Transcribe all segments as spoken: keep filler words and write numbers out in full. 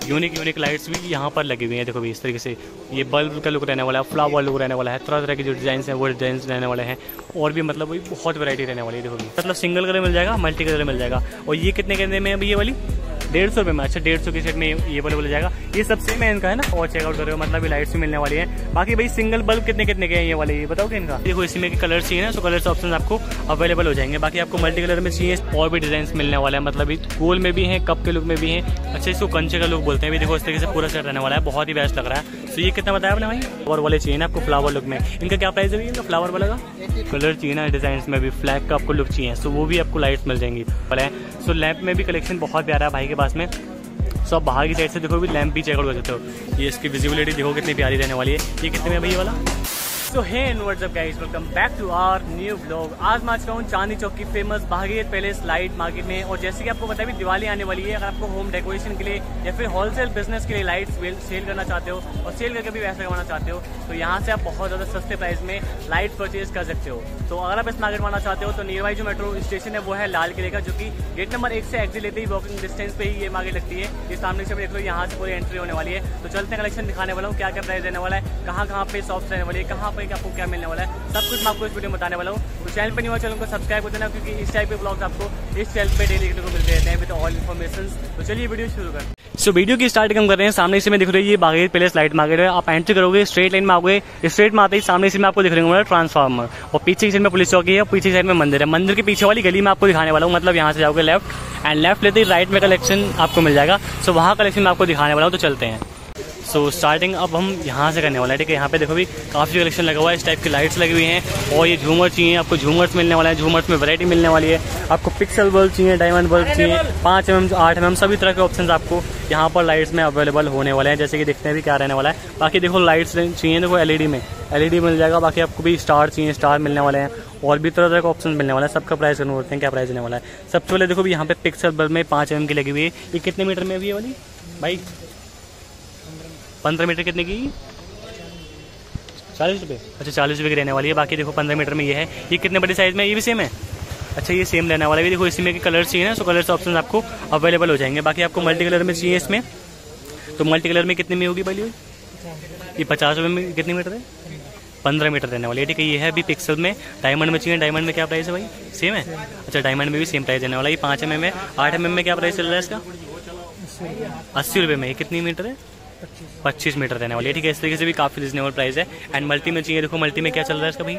Unique unique lights भी यहाँ पर लगी हुई हैं। देखो भी इस तरीके से ये बल्ब का लुक रहने वाला है, फ्लावर लुक रहने वाला है, तरह तरह के जो डिज़ाइन हैं वो डिज़ाइन रहने वाले हैं और भी मतलब वही बहुत वैरायटी रहने वाली है। देखो भी मतलब सिंगल कलर मिल जाएगा, मल्टी कलर मिल जाएगा। और ये कितने कहने में अभी ये वाली डेढ़ सौ रुपये में। अच्छा डेढ़ सौ की सेट में ये वाले बोला जाएगा। ये सबसे में इनका है ना, और चेकआउट कर रहे हो मतलब ये लाइट्स भी मिलने वाली है। बाकी भाई सिंगल बल्ब कितने कितने के हैं ये वाले, ये बताओ कि इनका। देखो इसी में कलर चाहिए ना, तो कलर्स ऑप्शन आपको अवेलेबल हो जाएंगे। बाकी आपको मल्टी कलर में चाहिए और भी डिजाइन मिलने वाला है, मतलब गोल में भी है, कप के लुक में भी है। अच्छा इसको कंचे का लुक बोलते हैं। भी देखो इस तरीके से पूरा सेट रहने वाला है, बहुत ही बेस्ट लग रहा है। तो ये कितना बताया आपने भाई? फ्लावर वाले चाहिए ना आपको, फ्लावर लुक में। इनका क्या प्राइस है इनका फ्लावर वाला का? कलर चाहिए ना डिजाइन में भी, फ्लैग का आपको लुक चाहिए, सो वो भी आपको लाइट्स मिल जाएंगी। सो लैंप में भी कलेक्शन बहुत प्यारा है भाई के पास में। सो आप बाहर की साइड से देखो भी लैंप भी चेकआउट कर सकते हो। ये इसकी विजिबिलिटी देखो कितनी प्यारी रहने वाली है। ये कितने में भाई ये वाला? So hey and what's up guys, welcome back to our new vlog. आज मैं आ चुका हूँ चांदनी चौक की famous Bhagirath palace light market में। और जैसे कि आपको पता है भी दिवाली आने वाली है, अगर आपको होम डेकोरेशन के लिए या फिर होलसेल बिजनेस के लिए लाइट्स सेल करना चाहते हो और सेल करके भी पैसे कमाना चाहते हो, तो यहाँ से आप बहुत ज़्यादा सस्ते प्राइस में लाइट परचेज कर सकते हो। तो अगर आप इस मार्केट में आना चाहते हो तो नियर बाई जो मेट्रो स्टेशन है वो है लाल किले का, जो कि गेट नंबर एक से एग्जिट लेते ही वॉकिंग डिस्टेंस पे ही ये मार्केट लगती है। ये सामने से देख लो, यहाँ से पूरी एंट्री होने वाली है। तो चलते हैं, कलेक्शन दिखाने वाला हूँ, क्या क्या प्राइस रहने वाला है, कहाँ कहाँ पे शॉप्स रहने वाली है, कहाँ पे आपको क्या मिलने वाला है, सब कुछ मैं आपको इस वीडियो में बताने वाला हूँ। तो चैनल पे नहीं हुआ, चैनल को सब्सक्राइब कर देना, क्योंकि इस टाइप के ब्लॉग्स आपको इस चैनल पे डेली देखने को मिलते रहते हैं विद ऑल इन्फॉर्मेशन। तो चलिए वीडियो शुरू करते हैं। सो वीडियो की स्टार्ट हम कर रहे हैं। सामने से मैं दिख रही है ये भागीरथ पैलेस लाइट मार्केट है। आप एंट्री करोगे, स्ट्रेट लाइन में आओगे, स्ट्रेट में आते ही सामने से मैं आपको दिख रही हूँ ट्रांसफार्मर, और पीछे की साइड में पुलिस चौकी है, और पीछे साइड में मंदिर है। मंदिर के पीछे वाली गली में आपको दिखाने वाला हूँ, मतलब यहाँ से जाओगे लेफ्ट एंड लेफ्ट लेते ही राइट में कलेक्शन आपको मिल जाएगा। सो वहाँ कलेक्शन मैं आपको दिखाने वाला हूँ, तो चलते हैं। सो so, स्टार्टिंग अब हम यहाँ से करने वाले हैं, ठीक है। यहाँ पे देखो भी काफ़ी कलेक्शन लगा हुआ है, इस टाइप की लाइट्स लगी हुई हैं। और ये झूमर चाहिए आपको, झूमर्स मिलने वाला है, झूमर्स में वैरायटी मिलने वाली है। आपको पिक्सल बल्ब चाहिए, डायमंड बल्ब चाहिए, पाँच एम एम आठ एम एम सभी तरह के ऑप्शन आपको यहाँ पर लाइट्स में अवेलेबल होने वाले हैं। जैसे कि देखते हैं भी क्या रहने वाला है। बाकी देखो लाइट्स चाहिए, देखो एल ई डी में एल ई डी मिल जाएगा। बाकी आपको भी स्टार चाहिए, स्टार मिलने वाले हैं, और भी तरह तरह के ऑप्शन मिलने वाला है। सबका प्राइस करना होते हैं, क्या प्राइस होने वाला है। सबसे पहले देखो भी यहाँ पे पिक्सल बल्ब में पाँच एम एम की लगी हुई है। ये कितने मीटर में अभी ये वाली भाई? पंद्रह मीटर कितने की? चालीस रुपये। अच्छा चालीस रुपये की रहने वाली है। बाकी देखो पंद्रह मीटर में ये है। ये कितने बड़ी साइज में? ये भी सेम है। अच्छा ये सेम रहने वाला है। देखो इसी में के कलर चाहिए ना, सो कलर्स ऑप्शन आपको अवेलेबल हो जाएंगे। बाकी आपको मल्टी कलर में चाहिए इसमें, तो मल्टी कलर में कितने में होगी भाई? ये पचास रुपये में कितने मीटर है? पंद्रह मीटर रहने वाली है, ठीक है। ये है अभी पिक्सल में। डायमंड में चाहिए, डायमंड में क्या प्राइस है भाई? सेम है। अच्छा डायमंड में भी सेम प्राइस रहने वाला है। ये पाँच एम एम है। आठ एम एम में क्या प्राइस चल रहा है इसका? अस्सी रुपये में। ये कितनी मीटर है? पच्चीस मीटर रहने वाली है, ठीक है। इस तरीके से भी काफ़ी रिजनेबल प्राइस है। एंड मल्टी में चाहिए, देखो मल्टी में क्या चल रहा है इसका भाई?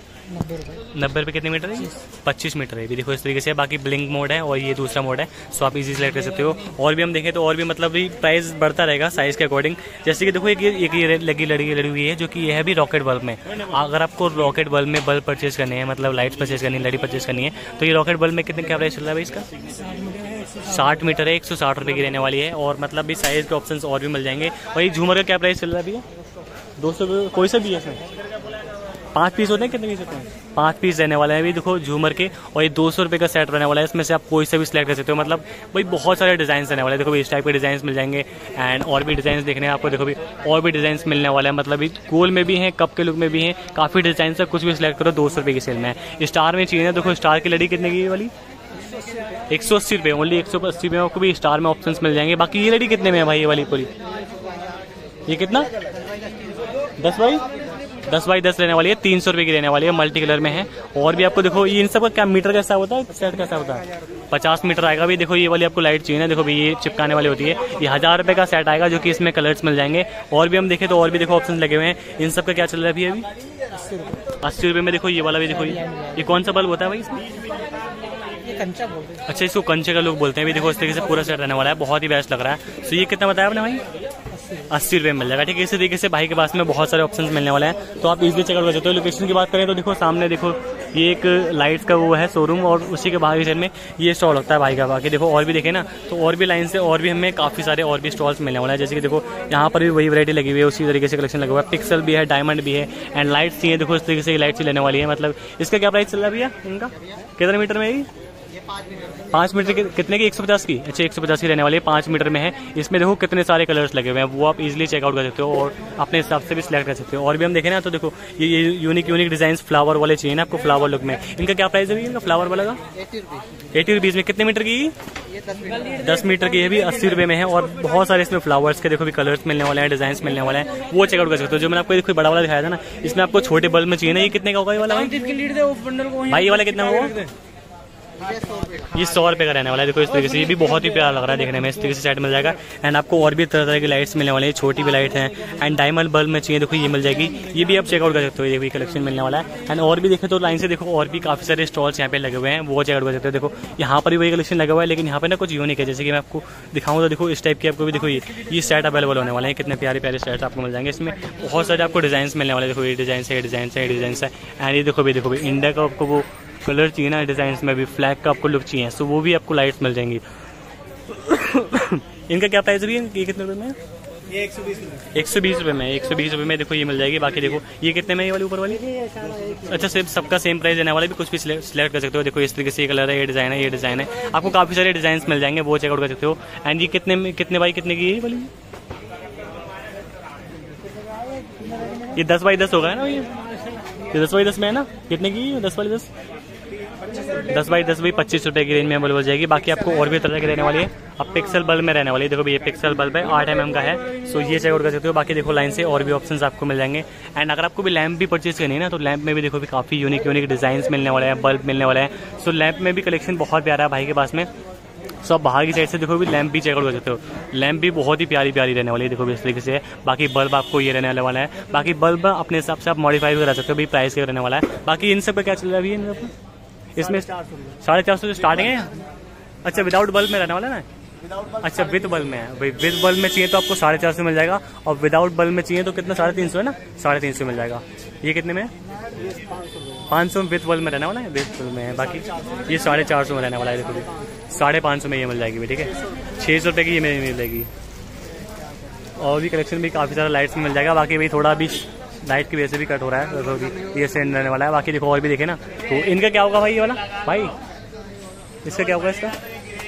नब्बे रुपये। कितने मीटर है? पच्चीस मीटर है। भी देखो इस तरीके से। बाकी ब्लिंक मोड है और ये दूसरा मोड है, सो आप इजी सेलेक्ट कर सकते हो। और भी हम देखें तो और भी मतलब भी प्राइस बढ़ता रहेगा साइज के अकॉर्डिंग। जैसे कि देखो एक एक ये लगी लड़ी लड़ी हुई है, जो कि ये है भी रॉकेट बल्ब में। अगर आपको रॉकेट बल्ब में बल्ब परचेज करने हैं, मतलब लाइट्स परचेज करनी है, लड़ी परचेज करनी है, तो ये रॉकेट बल्ब में कितने क्या प्राइस चल रहा है भाई इसका? साठ मीटर है, एक सौ साठ रुपये की रहने वाली है। और मतलब भी साइज के ऑप्शंस और भी मिल जाएंगे। और ये झूमर का क्या प्राइस चल रहा है भैया? दो सौ रुपये। कोई सा भी है इसमें? पाँच पीस होते हैं, कितने पीस होते हैं? पाँच पीस रहने वाले हैं अभी देखो झूमर के। और ये दो सौ रुपये का सेट रहने वाला है। इसमें से आप कोई सा भी सिलेक्ट कर सकते हो। मतलब भाई बहुत सारे डिजाइन रहने वाले हैं। देखो इस टाइप के डिजाइन मिल जाएंगे। एंड और भी डिजाइन देखने हैं आपको, देखो भी और भी डिजाइन मिलने वाले हैं। मतलब गोल में भी है, कप के लुक में भी है, काफ़ी डिजाइन है। कुछ भी सिलेक्ट करो, दो सौ रुपये की सेल में है। स्टार में चाहिए, देखो स्टार की लड़ी कितने की वाली? एक सौ अस्सी रुपये। ओनली एक सौ अस्सी रुपये में आपको भी स्टार में ऑप्शंस मिल जाएंगे। बाकी ये लड़ी कितने में है भाई ये वाली पूरी? ये कितना? दस बाई दस बाई दस रहने वाली है, तीन सौ रुपये की रहने वाली है। मल्टी कलर में है। और भी आपको देखो ये इन सब का क्या मीटर कैसा होता है, सेट कैसा होता है? पचास मीटर आएगा। भी देखो ये वाली आपको लाइट चाहिए ना, देखो भी ये चिपकाने वाली होती है। ये हजार रुपये का सेट आएगा, जो कि इसमें कलर्स मिल जाएंगे। और भी हम देखें तो और भी देखो ऑप्शन लगे हुए हैं। इन सब का क्या चल रहा है अभी? अभी अस्सी रुपये में। देखो ये वाला भी देखो, ये कौन सा बल्ब होता है भाई इसमें? कंचा बोलते हैं। अच्छा इसको कंचे का लोग बोलते हैं। भी देखो इस तरीके से पूरा सेट रहने वाला है, बहुत ही बेस्ट लग रहा है। तो ये कितना बताया आपने भाई? अस्सी रुपये में मिल जाएगा, ठीक है। इसी तरीके से भाई के पास में बहुत सारे ऑप्शंस मिलने वाले हैं, तो आप इजीली चेकआउट कर सकते हो। लोकेशन की बात करें तो देखो सामने देखो ये एक लाइट्स का वो है शोरूम, और उसी के बाहर साइड में ये स्टॉल होता है भाई का। बाकी देखो और भी देखे ना तो और भी लाइन से और भी हमें काफ़ी सारे और भी स्टॉल्स मिलने वाले हैं। जैसे कि देखो यहाँ पर भी वही वैरायटी लगी हुई है, उसी तरीके से कलेक्शन लगा हुआ है। पिक्सल भी है, डायमंड भी है, एंड लाइट्स चाहिए। देखो इस तरीके से लाइट्स लेने वाली है। मतलब इसका क्या प्राइस चल रहा है भैया इनका? कितने मीटर में? पाँच मीटर के कितने की? एक सौ पचास की। अच्छा एक सौ पचास की रहने वाली है, पाँच मीटर में है। इसमें देखो कितने सारे कलर्स लगे हुए हैं, वो आप इजीली चेकआउट कर सकते हो और अपने हिसाब से भी सिलेक्ट कर सकते हो। और भी हम देखें ना तो देखो ये ये यूनिक यूनिक डिजाइन फ्लावर वाले चाहिए ना आपको, फ्लावर लुक में। इनका क्या प्राइस है इनका फ्लावर वाला का? एटी रुपीज़ में। कितने मीटर की? दस मीटर की है भी अस्सी रुपये में है। और बहुत सारे इसमें फ्लावर्स के देखो भी कलर्स मिलने वाले हैं, डिजाइन मिलने वाले हैं, वो चेकआउट कर सकते हो। जो मैंने आपको देखो बड़ा वाला दिखाया था ना, इसमें आपको छोटे बल्ब में चाहिए ना, ये कितने का होगा ये वाला भाई? ये वाला कितना होगा? ये सौ रुपये का रहने वाला है। देखो इस तरीके से, ये भी बहुत ही प्यारा लग रहा है देखने में। इस तरीके से सेट मिल जाएगा। एंड आपको और भी तरह तरह की लाइट्स मिलने वाली है, छोटी भी लाइट है। एंड डायमंड बल्ब में चाहिए देखो ये मिल जाएगी, ये भी आप चेकआउट कर सकते हो, ये भी कलेक्शन मिलने वाला है। एंड और भी देखें तो लाइन से देखो और भी काफी सारे स्टॉल्स यहाँ पे लगे हुए हैं, वो चेकआउट कर सकते हो। देखो यहाँ पर भी वही कलेक्शन लगा हुआ है, लेकिन यहाँ पे ना कुछ यूनिक है। जैसे कि मैं आपको दिखाऊँ तो देखो इस टाइप की आपको भी देखो ये ये सेट अवेलेबल होने वाले हैं। कितने प्यारे प्यारे सेट आपको मिल जाएंगे। इसमें बहुत सारे आपको डिजाइन मिलने वाले हैं। देखो ये डिजाइन है, ये डिजाइन है, ये डिजाइन है। एंड ये देखो भी देखो भी इंडिया का आपको वो कलर चाहिए ना डिजाइन में भी, फ्लैग का आपको लुक चाहिए, सो वो भी आपको लाइट्स मिल जाएंगी। इनका क्या प्राइस है? ये कितने रुपए में? ये एक सौ बीस रुपये एक सौ बीस रुपये में एक सौ बीस रुपये में देखो ये मिल जाएगी। बाकी देखो ये कितने में ये वाली ऊपर वाली? अच्छा सिर्फ सबका सेम प्राइस देने वाला भी, कुछ भी सिलेक्ट कर सकते हो। देखो इस तरीके से ये कलर है, ये डिजाइन है, ये डिजाइन है, आपको काफी सारे डिजाइन मिल जाएंगे, वो चेकआउट कर सकते हो। एंड ये कितने में, कितने बाई कितने की है ये वाली? ये दस बाई दस होगा ना ये? ये दस बाई दस में है ना? कितने की? दस बाई दस दस बाई दस भी पच्चीस रुपए की रेंज में अवेलेबल हो जाएगी। बाकी आपको और भी तरह की रहने वाली है। अब पिक्सल बल्ब में रहने वाली है। देखो ये पिक्सल बल्ब है, आठ एम एम का है, सो ये चेकआउट कर सकते हो। बाकी देखो लाइन से और भी ऑप्शंस आपको मिल जाएंगे। एंड अगर आपको भी लैंप भी परचेज करनी है ना, तो लैंप में भी देखो भी काफी यूनिक यूनिक डिजाइन मिलने वाले हैं, बल्ब मिलने वाले हैं। सो लैंप में भी कलेक्शन बहुत प्यारा है भाई के पास में। सो आप बाहर की साइड से देखो भी लैंप भी चेकआउट कर सकते हो। लैंप भी बहुत ही प्यारी प्यारी रहने वाली है, देखो भी इस तरीके से। बाकी बल्ब आपको ये रहने वाला है। बाकी बल्ब अपने हिसाब से आप मॉडिफाई भी करा सकते हो, भाई प्राइस के रहने वाला है। बाकी इन सब का क्या चल रहा है अभी इसमें? साढ़े चार सौ से स्टार्टिंग है। अच्छा विदाउट बल्ब में रहने वाला है ना? अच्छा विद बल्ब में है भाई। विद बल्ब में चाहिए तो आपको साढ़े चार सौ मिल जाएगा, और विदाउट बल्ब में चाहिए तो कितना? साढ़े तीन सौ है ना? साढ़े तीन सौ मिल जाएगा। ये कितने में? पाँच सौ विद बल्ब में रहने वाला है, विद बल्ब में है। बाकी ये साढ़े चार सौ में रहने वाला है। देखो साढ़े पाँच सौ में ये मिल जाएगी, ठीक है। छः सौ रुपये की ये मिल जाएगी। और भी कलेक्शन भी काफ़ी सारा लाइट्स में मिल जाएगा। बाकी भाई थोड़ा भी लाइट की वजह से भी कट हो रहा है, तो ये सेंड रहने वाला है। बाकी देखो और भी देखे ना, तो इनका क्या होगा भाई ये वाला? भाई इसका क्या होगा? इसका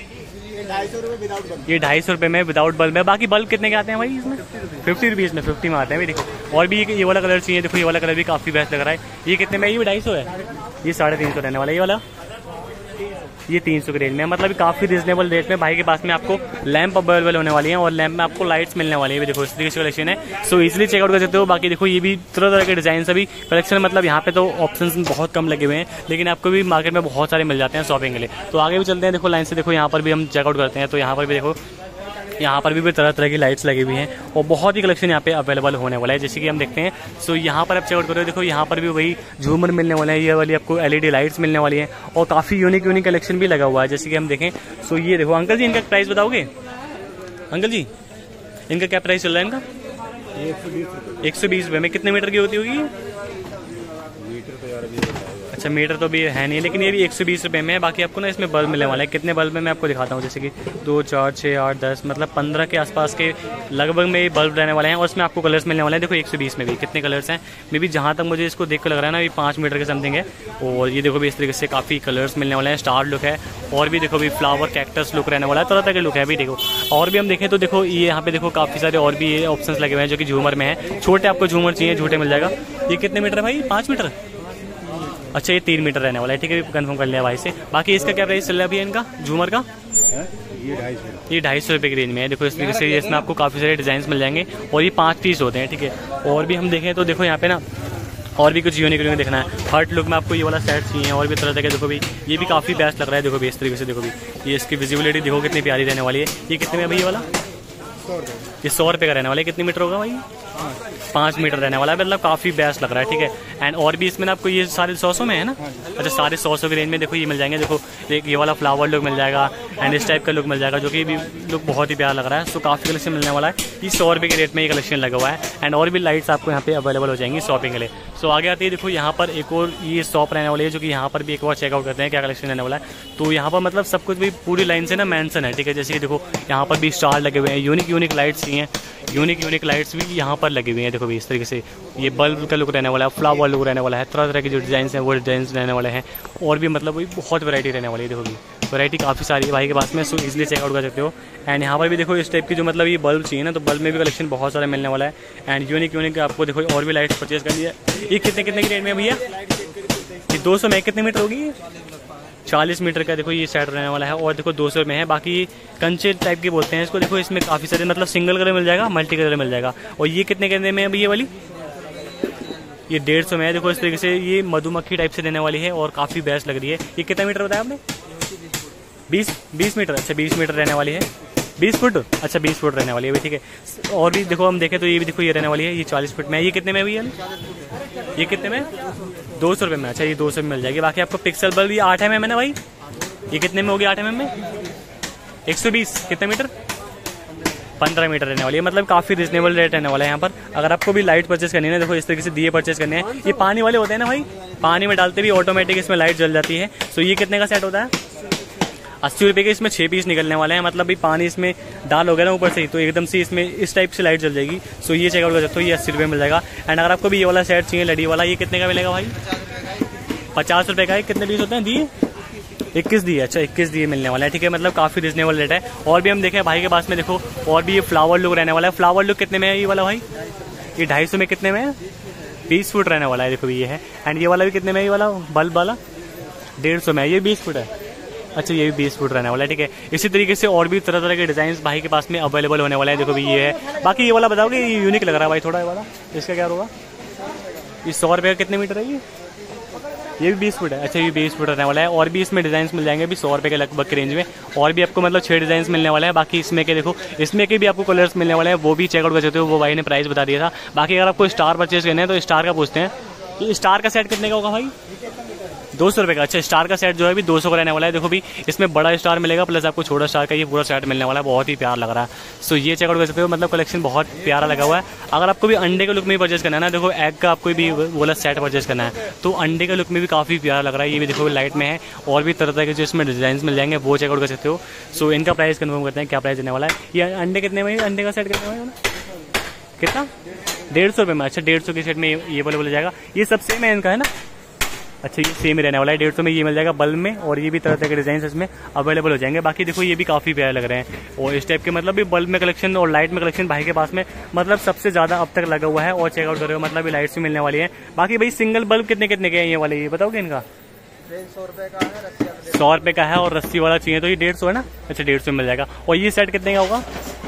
ये ढाई सौ रुपये में विदाउट बल्ब है। बाकी बल्ब कितने के आते हैं भाई इसमें? फिफ्टी रुपीज़ में, फिफ्टी में आते हैं भाई। देखो और भी ये वाला कलर चाहिए, देखो ये वाला कलर भी काफ़ी बेस्ट लग रहा है। ये कितने में? ये भी ढाई सौ है, ये साढ़े तीन सौ रहने वाला है। ये वाला ये तीन सौ के रेंज में, मतलब काफी रिजनेबल रेट में भाई के पास में आपको लैंप अवेलेबल होने वाली है, और लैंप में आपको लाइट्स मिलने वाली है। देखो इस तरीके से कलेक्शन है, सो इजीली चेकआउट कर सकते हो। बाकी देखो ये भी तरह तरह के डिजाइन सभी कलेक्शन, मतलब यहाँ पे तो ऑप्शंस बहुत कम लगे हुए हैं, लेकिन आपको भी मार्केट में बहुत सारे मिल जाते हैं शॉपिंग के लिए। तो आगे भी चलते हैं, देखो लाइन से देखो यहाँ पर भी हम चेकआउट करते हैं। तो यहाँ पर भी देखो यहाँ पर भी तरह तरह की लाइट्स लगी हुई हैं, और बहुत ही कलेक्शन यहाँ पे अवेलेबल होने वाला है, जैसे कि हम देखते हैं। सो यहाँ पर आप चेकआउट करो, देखो यहाँ पर भी वही झूमर मिलने वाला है, ये वाली आपको एलईडी लाइट्स मिलने वाली है, और काफ़ी यूनिक यूनिक कलेक्शन भी लगा हुआ है, जैसे कि हम देखें। सो ये देखो अंकल जी, इनका प्राइस बताओगे? अंकल जी इनका क्या प्राइस चल रहा है इनका? एक सौ बीस रुपये में। कितने मीटर की होती होगी? अच्छा मीटर तो भी है नहीं, लेकिन ये भी एक सौ बीस रुपये में है। बाकी आपको ना इसमें बल्ब मिलने वाला है। कितने बल्ब में मैं आपको दिखाता हूँ, जैसे कि दो चार छः आठ दस, मतलब पंद्रह के आसपास के लगभग में ये बल्ब रहने वाले हैं, और इसमें आपको कलर्स मिलने वाले हैं। देखो एक सौ बीस में भी कितने कलर्स हैं, मे भी जहाँ तक मुझे इसको देख कर लग रहा है ना, ये पाँच मीटर के समथिंग है। और ये देखो भी इस तरीके से काफ़ी कलर्स मिलने वाले हैं, स्टार लुक है, और भी देखो भी फ्लावर कैक्टस लुक रहने वाला है, तरह तरह के लुक है भी। देखो और भी हम देखें तो देखो ये यहाँ पे देखो काफ़ी सारे और भी ये ऑप्शंस लगे हुए हैं, जो कि झूमर में है। छोटे आपको झूमर चाहिए, झूठे मिल जाएगा। ये कितने मीटर है भाई? पाँच मीटर। अच्छा ये तीन मीटर रहने वाला है, ठीक है, कंफर्म कर लिया भाई से। बाकी इसका क्या प्राइस चल रहा है भैया इनका झूमर का? ये ढाई सौ ये ढाई सौ रुपये की रेंज में है। देखो इस तरीके से इसमें आपको काफ़ी सारे डिजाइन मिल जाएंगे, और ये पाँच पीस होते हैं, ठीक है। और भी हम देखें तो देखो यहाँ पे ना और भी कुछ यूनिक यूनिक देखना है। हर्ट लुक में आपको ये वाला सेट चाहिए, और भी तरह तरह के देखो भी, ये भी काफ़ी बेस्ट लग रहा है। देखो भी इस तरीके से देखो भी, ये इसकी विजिबिलिटी देखो कितनी प्यारी रहने वाली है। ये कितने में भाई ये वाला? ये सौ रुपये का रहने वाला है। कितने मीटर होगा भाई? पाँच मीटर रहने वाला है, मतलब काफ़ी बेस्ट लग रहा है, ठीक है। एंड और भी इसमें ना आपको ये सारे सौ सौ में है ना? अच्छा सारे सौ सौ की रेंज में देखो ये मिल जाएंगे। देखो एक ये वाला फ्लावर लुक मिल जाएगा, एंड इस टाइप का लुक मिल जाएगा, जो कि भी लुक बहुत ही प्यारा लग रहा है। सो काफ़ी कलेक्शन मिलने वाला है। ये सौ रुपये के रेट में ये कलेक्शन लगा हुआ है, एंड और भी लाइट्स आपको यहाँ पे अवेलेबल हो जाएंगी शॉपिंग के लिए। सो आगे आती है, देखो यहाँ पर एक और ये शॉप रहने वाली है, जो कि यहाँ पर भी एक बार चेकआउट करते हैं क्या कलेक्शन रहने वाला है। तो यहाँ पर मतलब सब कुछ भी पूरी लाइन से ना मेंशन है, ठीक है। जैसे कि देखो यहाँ पर भी स्टार लगे हुए हैं, यूनिक यूनिक लाइट्स चाहिए, यूनिक यूनिक लाइट्स भी यहाँ पर बहुत लगी हुई है। देखो भी इस तरीके से ये बल्ब का लुक रहने वाला है, फ्लावर लुक रहने वाला है, तरह तरह के जो डिज़ाइन हैं वो डिज़ाइन रहने वाले हैं और भी मतलब वही बहुत वैरायटी रहने वाली है। देखो भी वैरायटी काफ़ी सारी है भाई के पास में, सो इजीली चेकआउट कर सकते हो। एंड यहाँ पर भी देखो इस टाइप की जो मतलब ये बल्ब चाहिए ना, तो बल्ब में भी कलेक्शन बहुत सारा मिलने वाला है। एंड यूनिक यूनिक आपको देखो और भी लाइट्स परचेज करनी है। ये कितने कितने की रेट में भैया? ये दो सौ में कितने मीटर होगी? चालीस मीटर का देखो ये सेट रहने वाला है और देखो दो सौ में है। बाकी कंचे टाइप के बोलते हैं इसको। देखो इसमें काफ़ी सारे मतलब सिंगल कलर मिल जाएगा, मल्टी कलर मिल जाएगा। और ये कितने कितने में है ये वाली? ये डेढ़ सौ में है। देखो इस तरीके से ये मधुमक्खी टाइप से देने वाली है और काफ़ी बेस्ट लग रही है। ये कितना मीटर बताया आपने? बीस बीस मीटर। अच्छा बीस मीटर रहने वाली है, बीस फुट। अच्छा बीस फुट रहने वाली है भाई, ठीक है। और भी देखो हम देखें तो ये भी देखो ये रहने वाली है, ये चालीस फुट में है। ये कितने में है भैया? ये कितने में? दो सौ रुपये में। अच्छा ये दो सौ में मिल जाएगी। बाकी आपको पिक्सल बल्ब ये आठ एम एम है ना भाई, ये कितने में होगी आठ एम एम में? एक सौ बीस। कितने मीटर? पंद्रह मीटर रहने वाली है। मतलब काफ़ी रिजनेबल रेट रहने वाला है यहाँ पर। अगर आपको भी लाइट परचेज करनी है ना, देखो इस तरीके से दिए परचेज करने हैं। ये पानी वाले होते हैं ना भाई, पानी में डालते भी ऑटोमेटिक इसमें लाइट जल जाती है। सो ये कितने का सेट होता है? अस्सी रुपये के इसमें छः पीस निकलने वाले हैं। मतलब भी पानी इसमें डाल हो गया ना ऊपर से ही, तो एकदम से इसमें इस टाइप से लाइट जल जाएगी। सो ये चेकआउट कर सकते हो, ये अस्सी रुपये मिल जाएगा। एंड अगर आपको भी ये वाला सेट चाहिए लड़ी वाला, ये कितने का मिलेगा भाई? पचास रुपये का है। कितने पीस होते हैं दिए? इक्कीस दिए। अच्छा इक्कीस दिए मिलने वाला है, ठीक है। मतलब काफ़ी रिजनेबल रेट है। और भी हम देखें भाई के पास में देखो और भी ये फ्लावर लुक रहने वाला है। फ्लावर लुक कितने में है ये वाला भाई? ये ढाई सौ में कितने में है? बीस फुट रहने वाला है। देखो ये है। एंड ये वाला भी कितने में है? ये वाला बल्ब वाला डेढ़ सौ में है, ये बीस फुट है। अच्छा ये भी बीस फुट रहने वाला है, ठीक है। इसी तरीके से और भी तरह तरह के डिजाइन भाई के पास में अवेलेबल होने वाला है। देखो भी ये है। बाकी ये वाला बताओगे, ये यूनिक लग रहा है भाई थोड़ा, ये वाला इसका क्या होगा? ये सौ रुपये का कितने मीटर है ये? ये भी बीस फुट है। अच्छा ये बीस फुट रहने वाला है। और भी इसमें डिजाइन मिल जाएंगे भी सौ रुपये के लगभग के रेंज में। और भी आपको मतलब छः डिजाइन मिलने वाले हैं। बाकी इसमें के देखो इसमें के भी आपको कलर्स मिलने वाले हैं, वो भी चेकआउट कर सकते हो। वो भाई ने प्राइस बता दिया था। बाकी अगर आपको स्टार परचेज करना है तो स्टार का पूछते हैं। ये स्टार का सेट कितने का होगा भाई? दो सौ रुपये का। अच्छा स्टार का सेट जो है भी दो सौ का रहने वाला है। देखो भी इसमें बड़ा स्टार मिलेगा प्लस आपको छोटा स्टार का ये पूरा सेट मिलने वाला है। बहुत ही प्यार लग रहा है। सो ये चेकआउट कर सकते हो। मतलब कलेक्शन बहुत प्यारा लगा हुआ है। अगर आपको भी अंडे के लुक में परचेज करना है ना, देखो एग का आपको भी वाला सेट परचेज करना है तो अंडे के लुक में भी काफ़ी प्यारा लग रहा है। ये भी देखो लाइट में है। और भी तरह तरह के जो इसमें डिजाइन मिल जाएंगे वो चेकआउट कर सकते हो। सो इनका प्राइस कन्फर्म करते हैं क्या प्राइस देने वाला है। ये अंडे कितने में? अंडे का सेट कितने में? कितना? डेढ़ सौ रुपये में। अच्छा डेढ़ सौ के सेट में ये वाला बोला जाएगा। ये सब सेम है इनका है ना? अच्छा ये सेम ही रहने वाला है। डेढ़ सौ में ये मिल जाएगा बल्ब में। और ये भी तरह तरह के डिजाइन इसमें अवेलेबल हो जाएंगे। बाकी देखो ये भी काफ़ी प्यारे लग रहे हैं। और इस टाइप के मतलब भी बल्ब में कलेक्शन और लाइट में कलेक्शन भाई के पास में मतलब सबसे ज़्यादा अब तक लगा हुआ है। और चेकआउट कर रहे हो मतलब लाइट्स भी मिलने वाली है। बाकी भाई सिंगल बल्ब कितने कितने के हैं ये वाले, ये बताओगे इनका? सौ रुपये का है, सौ रुपये का है। और रस्सी वाला चाहिए तो ये डेढ़ सौ है ना? अच्छा डेढ़ सौ मिल जाएगा। और ये सेट कितने का होगा?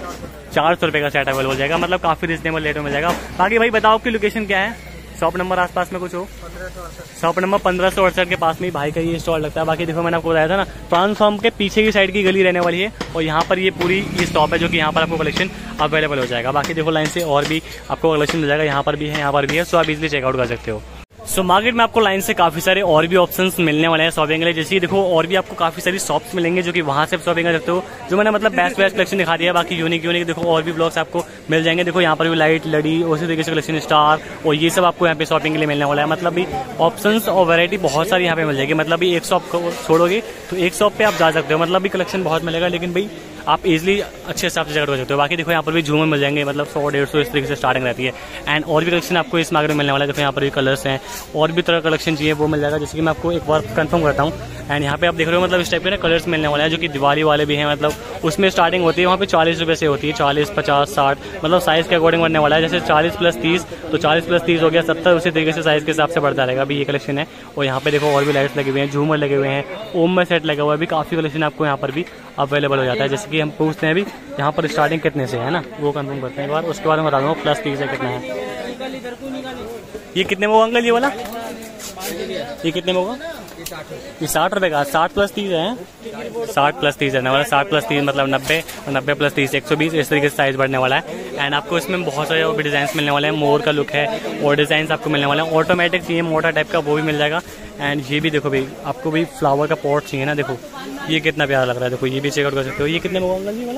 चार सौ रुपये का सेट अवेलेबल हो जाएगा। मतलब काफ़ी रिजनेबल रेट में मिल जाएगा। बाकी भाई बताओ आपकी लोकेशन क्या है? शॉप नंबर आसपास में कुछ हो? शॉप नंबर पंद्रह सौ अड़सठ के पास में भाई का ये स्टॉल लगता है। बाकी देखो मैंने आपको बताया था ना, ट्रांसफॉर्म के पीछे की साइड की गली रहने वाली है। और यहाँ पर ये पूरी ये स्टॉप है जो कि यहाँ पर आपको कलेक्शन अवेलेबल हो जाएगा। बाकी देखो लाइन से और भी आपको कलेक्शन मिल जाएगा। यहाँ पर भी है, यहाँ पर भी है। सो आप इजीली चेकआउट कर सकते हो। सो so, मार्केट में आपको लाइन से काफी सारे और भी ऑप्शंस मिलने वाले हैं शॉपिंग के लिए। जैसे देखो और भी आपको काफी सारी शॉप्स मिलेंगे जो कि वहां से शॉपिंग कर सकते हो। जो मैंने मतलब बेस्ट बेस्ट कलेक्शन दिखा दिया। बाकी यूनिक यूनिक देखो और भी ब्लॉग्स आपको मिल जाएंगे। देखो यहाँ पर भी लाइट लड़ी उसी तरीके से कलेक्शन स्टार और ये सब आपको यहाँ पे शॉपिंग के लिए मिलने वाला है। मतलब भी ऑप्शंस और वैरायटी बहुत सारी यहाँ पे मिल जाएगी। मतलब भी एक शॉप को छोड़ोगे तो एक शॉप पे आप जा सकते हो। मतलब भी कलेक्शन बहुत मिलेगा, लेकिन भाई आप इजीली अच्छे हिसाब से जगह कर सकते हो। बाकी देखो यहाँ पर भी झूमर मिल जाएंगे। मतलब सौ डेढ़ सौ इस तरीके से स्टार्टिंग रहती है। एंड और भी कलेक्शन आपको इस मार्केट में मिलने वाला है। देखो यहाँ पर भी कलर्स हैं और भी तरह कलेक्शन चाहिए वो मिल जाएगा। जैसे कि मैं आपको एक बार कंफर्म करता हूँ। एंड यहाँ पे आप देख रहे हो मतलब इस टाइप के ना कलर्स मिलने वाले हैं जो कि दिवाली वाले भी हैं। मतलब उसमें स्टार्टिंग होती है वहाँ पे चालीस रुपये से होती है। चालीस पचास साठ मतलब साइज़ के अकॉर्डिंग बनने वाला है। जैसे चालीस प्लस तीस तो चालीस प्लस तीस हो गया सत्तर। उसी तरीके से साइज़ के हिसाब से बढ़ता रहेगा। अभी ये कलेक्शन है। और यहाँ पे देखो और भी लाइट्स लगे हुए हैं, झूमर लगे हुए हैं, ओम में सेट लगा हुआ है। भी काफ़ी कलेक्शन आपको यहाँ पर भी अवेलेबल हो जाता है। जैसे कि हम पूछते हैं अभी यहाँ पर स्टार्टिंग कितने से है ना, वो कंफर्म करते हैं एक बार। उसके बाद मैं बता दूँगा प्लस तीस है कितना है। ये कितने में होगा अंकल ये वाला? ये कितने में होगा? ये साठ रुपये का। साठ प्लस तीस है। साठ प्लस तीस रहने वाला। साठ प्लस तीस मतलब नब्बे और नब्बे प्लस तीस एक सौ बीस। इस तरीके से साइज बढ़ने वाला है। एंड आपको इसमें बहुत सारे और भी डिजाइन मिलने वाले हैं। मोर का लुक है और डिजाइन आपको मिलने वाले हैं। ऑटोमेटिक चाहिए मोटा टाइप का वो भी मिल जाएगा। एंड ये भी देखो भाई आपको भी फ्लावर का पॉट चाहिए ना, देखो ये कितना प्यारा लग रहा है। देखो ये भी चेकआउट कर सकते हो। ये कितने में होगा जी वाला?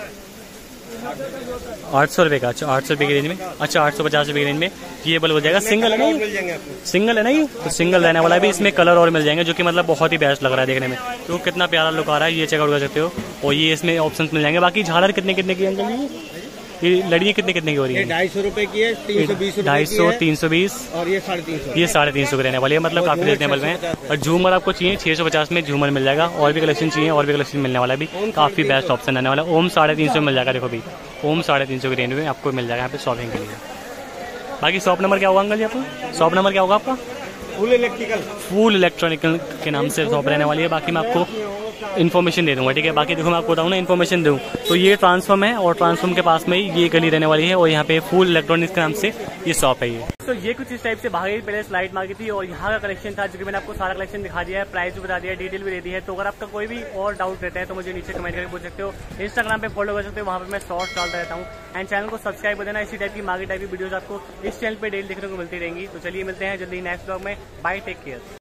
आठ सौ रुपये का। अच्छा आठ सौ रुपये की रेंज में। अच्छा आठ सौ पचास रुपये की रेंज में ये बल्ब हो जाएगा। सिंगल है ना ये? सिंगल है ना ये? तो सिंगल रहने वाला है भी। इसमें कलर और मिल जाएंगे जो कि मतलब बहुत ही बेस्ट लग रहा है देखने में। तो कितना प्यारा लुक आ रहा है, ये चेकआउट कर सकते हो। और ये इसमें ऑप्शंस मिल जाएंगे। बाकी झालर कितने कितने की अंकल? ये लड़ी कितने कितने की हो रही है? ढाई सौ रुपए की है, तीन सौ बीस ढाई सौ तीन सौ बीस और ये साढ़े तीन सौ ये साढ़े तीन सौ के रहने वाली है, मतलब काफी रिजनेबल में। और झूमर आपको चाहिए छह सौ पचास में झूमर मिल जाएगा, और भी कलेक्शन चाहिए और भी कलेक्शन मिलने वाला भी, काफी बेस्ट ऑप्शन रहने वाला। ओम साढ़े तीन सौ मिल जाएगा, देखो भी ओम साढ़े तीन सौ की रेंज में आपको मिल जाएगा यहाँ पे शॉपिंग के लिए। बाकी शॉप नंबर क्या होगा अंकल जी आपका? शॉप नंबर क्या होगा आपका? फुल इलेक्ट्रिकल फुल इलेक्ट्रॉनिकल के नाम से शॉप रहने वाली है। बाकी मैं आपको इन्फॉर्मेशन दे दूंगा, ठीक है। बाकी देखो मैं आपको बताऊँ ना इन्फॉर्मेशन दूँ तो ये ट्रांसफॉर्म है और ट्रांसफॉर्म के पास में ही ये गली रहने वाली है, और यहाँ पे फुल इलेक्ट्रॉनिक्स के नाम से ये शॉप है ये। तो ये कुछ इस टाइप से भागी पहले स्लाइड मांगी थी और यहाँ का कलेक्शन था, जो कि मैंने आपको सारा कलेक्शन दिखा दिया है, प्राइस भी बता दिया है, डिटेल भी दे दी है। तो अगर आपका कोई भी और डाउट रहता है तो मुझे नीचे कमेंट करके पूछ सकते हो, इंस्टाग्राम पे फॉलो कर सकते हो, वहाँ पे मैं शॉर्ट्स डालता रहता हूँ। एंड चैनल को सब्सक्राइब कर देना, इसी टाइप की मांगी टाइप की वीडियोस आपको इस चैनल पे डेली देखने को मिलती रहेंगी। तो चलिए मिलते हैं जल्दी नेक्स्ट ब्लॉग में, बाय, टेक केयर।